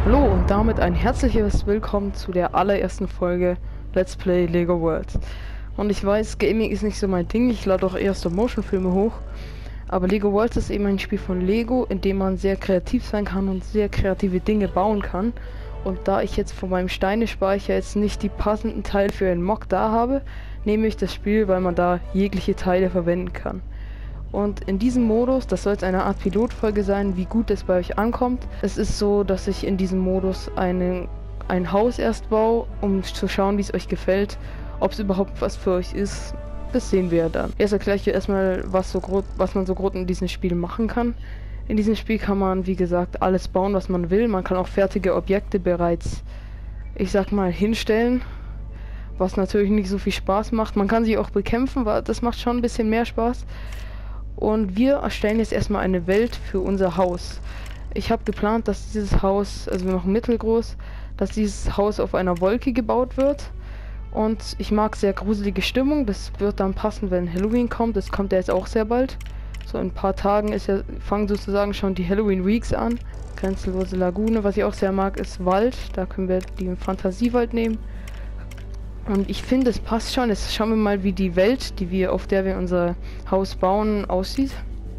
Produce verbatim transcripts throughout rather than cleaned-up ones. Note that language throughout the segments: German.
Hallo und damit ein herzliches Willkommen zu der allerersten Folge Let's Play Lego Worlds. Und ich weiß, Gaming ist nicht so mein Ding, ich lade auch eher Stop-Motion-Filme hoch. Aber Lego Worlds ist eben ein Spiel von Lego, in dem man sehr kreativ sein kann und sehr kreative Dinge bauen kann. Und da ich jetzt von meinem Steinespeicher jetzt nicht die passenden Teile für einen Mock da habe, nehme ich das Spiel, weil man da jegliche Teile verwenden kann. Und in diesem Modus, das soll jetzt eine Art Pilotfolge sein, wie gut es bei euch ankommt. Es ist so, dass ich in diesem Modus eine, ein Haus erst baue, um zu schauen, wie es euch gefällt, ob es überhaupt was für euch ist. Das sehen wir ja dann. Erst erkläre ich erstmal, was, so grob, was man so grob in diesem Spiel machen kann. In diesem Spiel kann man, wie gesagt, alles bauen, was man will. Man kann auch fertige Objekte bereits, ich sag mal, hinstellen, was natürlich nicht so viel Spaß macht. Man kann sich auch bekämpfen, weil das macht schon ein bisschen mehr Spaß. Und wir erstellen jetzt erstmal eine Welt für unser Haus. Ich habe geplant, dass dieses Haus, also wir machen mittelgroß, dass dieses Haus auf einer Wolke gebaut wird. Und ich mag sehr gruselige Stimmung. Das wird dann passen, wenn Halloween kommt. Das kommt ja jetzt auch sehr bald. So in ein paar Tagen ist ja, fangen sozusagen schon die Halloween Weeks an. Grenzlose Lagune. Was ich auch sehr mag, ist Wald. Da können wir den Fantasiewald nehmen. Und ich finde, es passt schon. Jetzt schauen wir mal, wie die Welt, die wir, auf der wir unser Haus bauen, aussieht.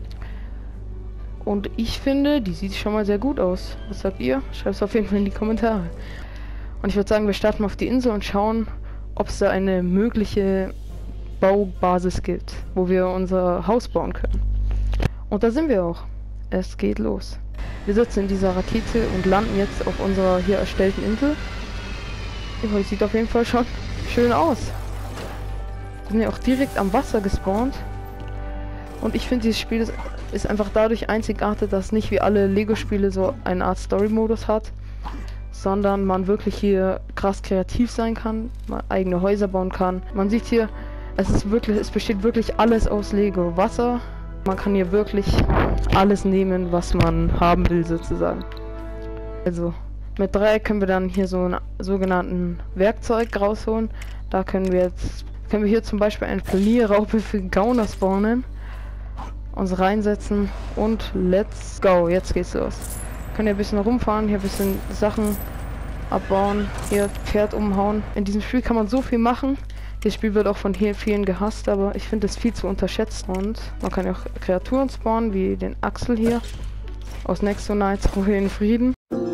Und ich finde, die sieht schon mal sehr gut aus. Was sagt ihr? Schreibt es auf jeden Fall in die Kommentare. Und ich würde sagen, wir starten auf die Insel und schauen, ob es da eine mögliche Baubasis gibt, wo wir unser Haus bauen können. Und da sind wir auch. Es geht los. Wir sitzen in dieser Rakete und landen jetzt auf unserer hier erstellten Insel. Ja, sieht auf jeden Fall schon schön aus. Wir sind ja auch direkt am Wasser gespawnt. Und ich finde, dieses Spiel ist, ist einfach dadurch einzigartig, dass nicht wie alle Lego-Spiele so eine Art Story-Modus hat, sondern man wirklich hier krass kreativ sein kann, man eigene Häuser bauen kann. Man sieht hier, es ist wirklich, es besteht wirklich alles aus Lego. Wasser, man kann hier wirklich alles nehmen, was man haben will, sozusagen. Also mit drei können wir dann hier so einen sogenannten Werkzeug rausholen. Da können wir jetzt, können wir hier zum Beispiel eine Planierraupe für Gauner spawnen, uns reinsetzen und let's go. Jetzt geht's los. Können hier ein bisschen rumfahren, hier ein bisschen Sachen abbauen, hier Pferd umhauen. In diesem Spiel kann man so viel machen. Das Spiel wird auch von hier vielen gehasst, aber ich finde es viel zu unterschätzt. Und man kann ja auch Kreaturen spawnen, wie den Axel hier aus Nexo Knights, Ruhe in Frieden.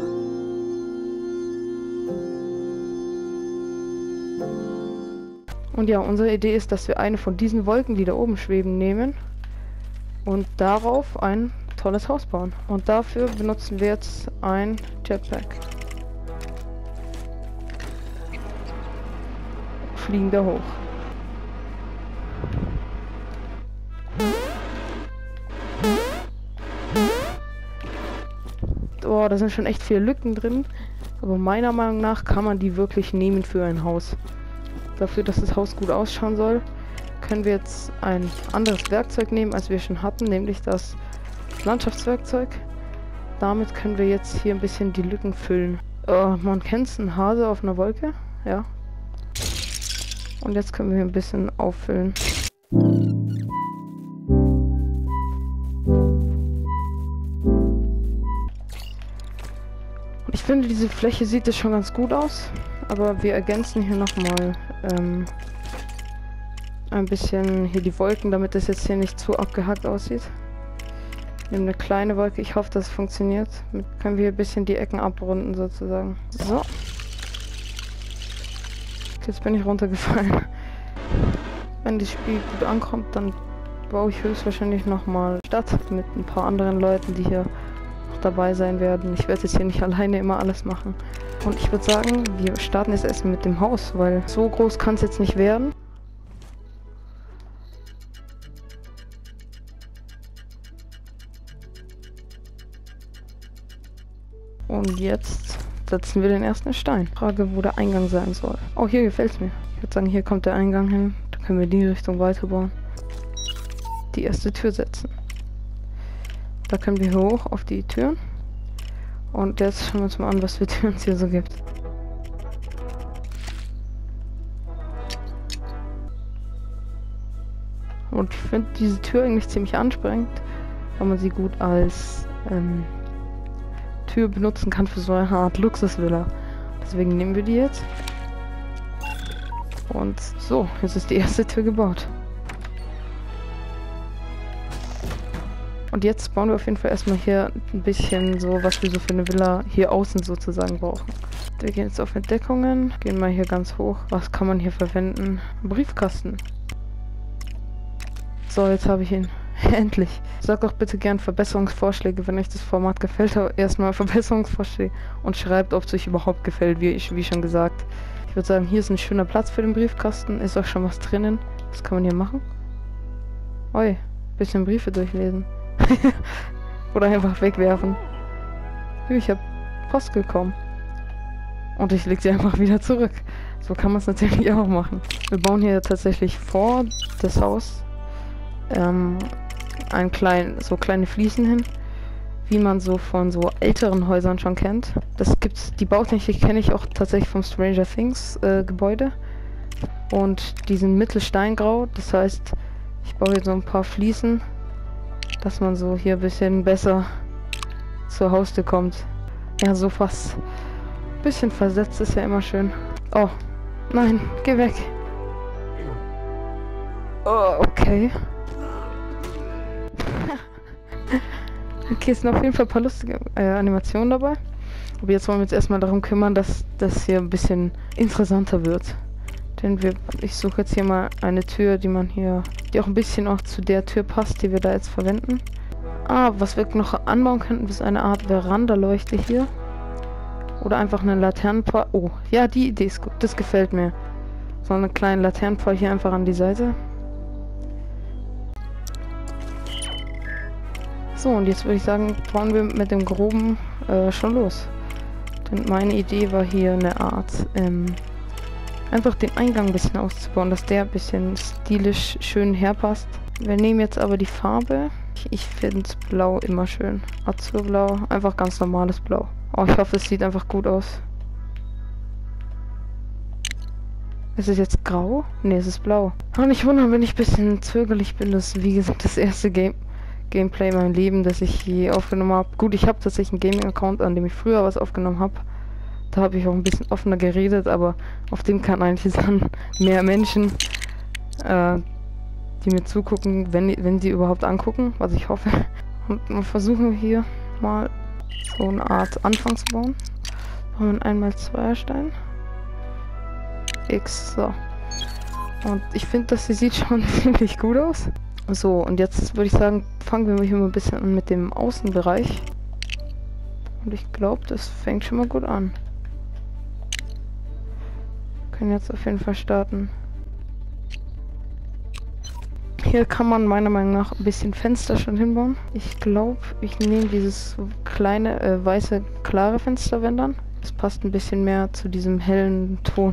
Und ja, unsere Idee ist, dass wir eine von diesen Wolken, die da oben schweben, nehmen und darauf ein tolles Haus bauen. Und dafür benutzen wir jetzt ein Jetpack. Fliegen da hoch. Oh, da sind schon echt viele Lücken drin. Aber meiner Meinung nach kann man die wirklich nehmen für ein Haus. Dafür, dass das Haus gut ausschauen soll, können wir jetzt ein anderes Werkzeug nehmen, als wir schon hatten, nämlich das Landschaftswerkzeug. Damit können wir jetzt hier ein bisschen die Lücken füllen. Oh, man kennt es, ein Hase auf einer Wolke, ja. Und jetzt können wir hier ein bisschen auffüllen. Und ich finde, diese Fläche sieht es schon ganz gut aus. Aber wir ergänzen hier nochmal ähm, ein bisschen hier die Wolken, damit das jetzt hier nicht zu abgehackt aussieht. Nehmen eine kleine Wolke. Ich hoffe, das funktioniert. Damit können wir ein bisschen die Ecken abrunden sozusagen. So. Jetzt bin ich runtergefallen. Wenn das Spiel gut ankommt, dann baue ich höchstwahrscheinlich nochmal Stadt mit ein paar anderen Leuten, die hier noch dabei sein werden. Ich werde jetzt hier nicht alleine immer alles machen. Und ich würde sagen, wir starten jetzt erstmal mit dem Haus, weil so groß kann es jetzt nicht werden. Und jetzt setzen wir den ersten Stein. Frage, wo der Eingang sein soll. Oh, hier gefällt es mir. Ich würde sagen, hier kommt der Eingang hin. Da können wir in die Richtung weiterbauen. Die erste Tür setzen. Da können wir hoch auf die Türen. Und jetzt schauen wir uns mal an, was für Türen es hier so gibt. Und ich finde diese Tür eigentlich ziemlich ansprechend, weil man sie gut als ähm, Tür benutzen kann für so eine Art Luxusvilla. Deswegen nehmen wir die jetzt. Und so, jetzt ist die erste Tür gebaut. Und jetzt bauen wir auf jeden Fall erstmal hier ein bisschen so, was wir so für eine Villa hier außen sozusagen brauchen. Wir gehen jetzt auf Entdeckungen, gehen mal hier ganz hoch. Was kann man hier verwenden? Ein Briefkasten. So, jetzt habe ich ihn. Endlich. Sagt doch bitte gern Verbesserungsvorschläge, wenn euch das Format gefällt. Aber erstmal Verbesserungsvorschläge und schreibt, ob es euch überhaupt gefällt, wie, ich, wie schon gesagt. Ich würde sagen, hier ist ein schöner Platz für den Briefkasten. Ist auch schon was drinnen. Was kann man hier machen? Oi, bisschen Briefe durchlesen. Oder einfach wegwerfen. Ich habe Post bekommen. Und ich lege sie einfach wieder zurück. So kann man es natürlich auch machen. Wir bauen hier tatsächlich vor das Haus ähm, ein klein, so kleine Fliesen hin, wie man so von so älteren Häusern schon kennt. Das gibt's, die Bautechnik kenne ich auch tatsächlich vom Stranger Things äh, Gebäude. Und die sind mittelsteingrau, das heißt, ich baue hier so ein paar Fliesen, dass man so hier ein bisschen besser zur Haustür kommt. Ja, so fast. Bisschen versetzt ist ja immer schön. Oh, nein, geh weg. Oh, okay. Okay, es sind auf jeden Fall ein paar lustige äh, Animationen dabei. Aber jetzt wollen wir uns erstmal darum kümmern, dass das hier ein bisschen interessanter wird. Denn wir, ich suche jetzt hier mal eine Tür, die man hier, die auch ein bisschen auch zu der Tür passt, die wir da jetzt verwenden. Ah, was wir noch anbauen könnten, ist eine Art Veranda-Leuchte hier. Oder einfach eine Laternenpfahl. Oh, ja, die Idee ist gut. Das gefällt mir. So eine kleine Laternenpfahl hier einfach an die Seite. So, und jetzt würde ich sagen, fahren wir mit dem Groben äh, schon los. Denn meine Idee war hier eine Art, ähm, einfach den Eingang ein bisschen auszubauen, dass der ein bisschen stilisch schön herpasst. Wir nehmen jetzt aber die Farbe. Ich, ich finde Blau immer schön. Azurblau, einfach ganz normales Blau. Oh, ich hoffe, es sieht einfach gut aus. Ist es jetzt grau? Ne, es ist blau. Und nicht wundern, wenn ich ein bisschen zögerlich bin. Das ist, wie gesagt, das erste Game Gameplay in meinem Leben, das ich je aufgenommen habe. Gut, ich habe tatsächlich einen Gaming-Account, an dem ich früher was aufgenommen habe. Da habe ich auch ein bisschen offener geredet, aber auf dem kann eigentlich dann mehr Menschen, äh, die mir zugucken, wenn, wenn sie überhaupt angucken, was ich hoffe. Und dann versuchen wir hier mal so eine Art Anfang zu bauen. Machen wir einen einmal Zweierstein. X, so. Und ich finde, dass sie sieht schon ziemlich gut aus. So, und jetzt würde ich sagen, fangen wir hier mal ein bisschen an mit dem Außenbereich. Und ich glaube, das fängt schon mal gut an. Wir können jetzt auf jeden Fall starten. Hier kann man meiner Meinung nach ein bisschen Fenster schon hinbauen. Ich glaube, ich nehme dieses kleine, äh, weiße, klare Fenster, wenn dann. Das passt ein bisschen mehr zu diesem hellen Ton.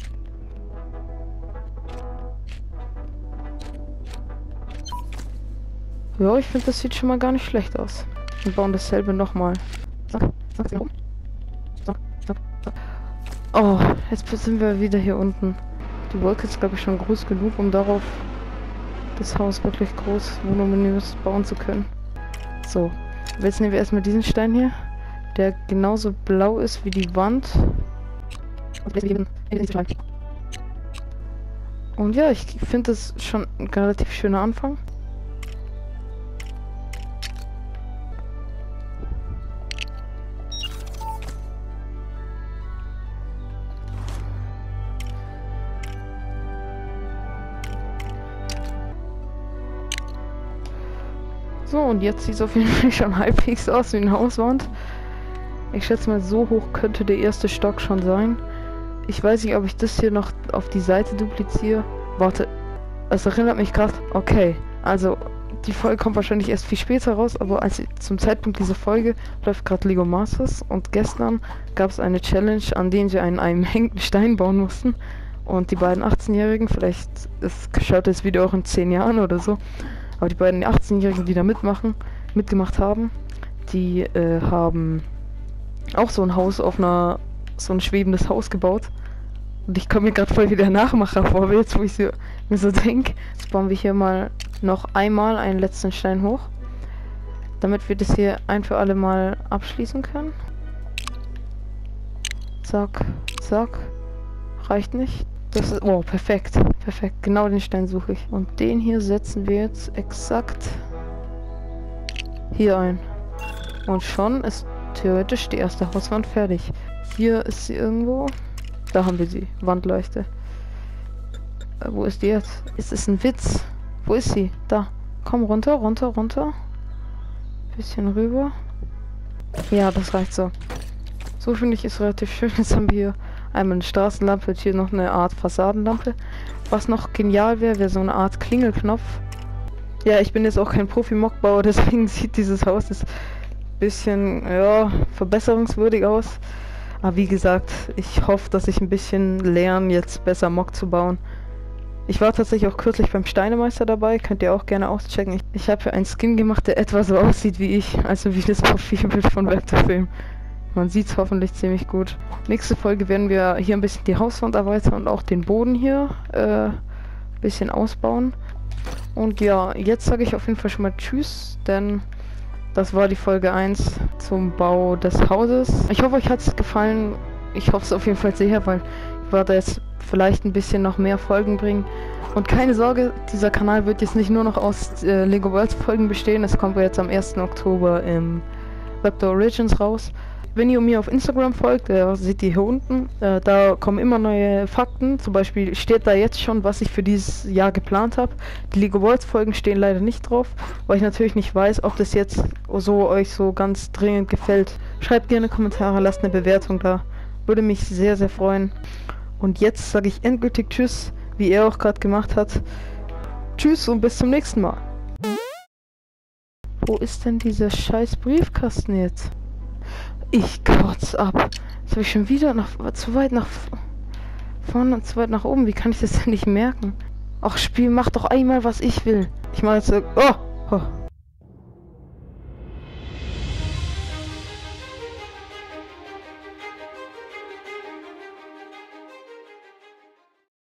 Ja, ich finde, das sieht schon mal gar nicht schlecht aus. Wir bauen dasselbe nochmal. So, so, so, so, so. Oh, jetzt sind wir wieder hier unten. Die Wolke ist, glaube ich, schon groß genug, um darauf das Haus wirklich groß, voluminös bauen zu können. So, jetzt nehmen wir erstmal diesen Stein hier, der genauso blau ist wie die Wand. Und ja, ich finde das schon ein relativ schöner Anfang. So, und jetzt sieht es auf jeden Fall schon halbwegs aus wie eine Hauswand. Ich schätze mal, so hoch könnte der erste Stock schon sein. Ich weiß nicht, ob ich das hier noch auf die Seite dupliziere. Warte, es erinnert mich gerade. Okay, also die Folge kommt wahrscheinlich erst viel später raus, aber als ich, zum Zeitpunkt dieser Folge läuft gerade Lego Masters und gestern gab es eine Challenge, an der sie einen, einen hängenden Stein bauen mussten. Und die beiden achtzehnjährigen, vielleicht ist, schaut das Video auch in zehn Jahren oder so, aber die beiden achtzehnjährigen, die da mitmachen, mitgemacht haben, die äh, haben auch so ein Haus auf einer, so ein schwebendes Haus gebaut. Und ich komme mir gerade voll wie der Nachmacher vor, jetzt wo ich so, mir so denke. Jetzt bauen wir hier mal noch einmal einen letzten Stein hoch. damit wir das hier ein für alle Mal abschließen können. Zack, zack. Reicht nicht. Das ist, oh, perfekt, perfekt. Genau den Stein suche ich. Und den hier setzen wir jetzt exakt hier ein. Und schon ist theoretisch die erste Hauswand fertig. Hier ist sie irgendwo. Da haben wir sie. Wandleuchte. Äh, wo ist die jetzt? Ist es ein Witz? Wo ist sie? Da. Komm runter, runter, runter. Bisschen rüber. Ja, das reicht so. So finde ich es relativ schön. Jetzt haben wir hier einmal eine Straßenlampe und hier noch eine Art Fassadenlampe. Was noch genial wäre, wäre so eine Art Klingelknopf. Ja, ich bin jetzt auch kein Profi-Mockbauer, deswegen sieht dieses Haus jetzt ein bisschen, ja, verbesserungswürdig aus. Aber wie gesagt, ich hoffe, dass ich ein bisschen lerne, jetzt besser Mock zu bauen. Ich war tatsächlich auch kürzlich beim Steinemeister dabei, könnt ihr auch gerne auschecken. Ich, ich habe hier einen Skin gemacht, der etwa so aussieht wie ich, also wie das Profilbild von Vectorfilm. Man sieht es hoffentlich ziemlich gut. Nächste Folge werden wir hier ein bisschen die Hauswand erweitern und auch den Boden hier äh, ein bisschen ausbauen. Und ja, jetzt sage ich auf jeden Fall schon mal Tschüss, denn das war die Folge eins zum Bau des Hauses. Ich hoffe, euch hat es gefallen. Ich hoffe es auf jeden Fall sehr, weil ich werde jetzt vielleicht ein bisschen noch mehr Folgen bringen. Und keine Sorge, dieser Kanal wird jetzt nicht nur noch aus äh, Lego Worlds Folgen bestehen. Es kommt jetzt am ersten Oktober im Raptor Origins raus. Wenn ihr mir auf Instagram folgt, äh, seht ihr hier unten, äh, da kommen immer neue Fakten. Zum Beispiel steht da jetzt schon, was ich für dieses Jahr geplant habe. Die Lego Worlds Folgen stehen leider nicht drauf, weil ich natürlich nicht weiß, ob das jetzt so euch so ganz dringend gefällt. Schreibt gerne Kommentare, lasst eine Bewertung da. Würde mich sehr, sehr freuen. Und jetzt sage ich endgültig Tschüss, wie er auch gerade gemacht hat. Tschüss und bis zum nächsten Mal. Wo ist denn dieser scheiß Briefkasten jetzt? Ich kotz ab. Jetzt habe ich schon wieder nach, zu weit nach vorne und zu weit nach oben. Wie kann ich das denn nicht merken? Ach, Spiel, mach doch einmal, was ich will. Ich mache jetzt so... Oh! Oh.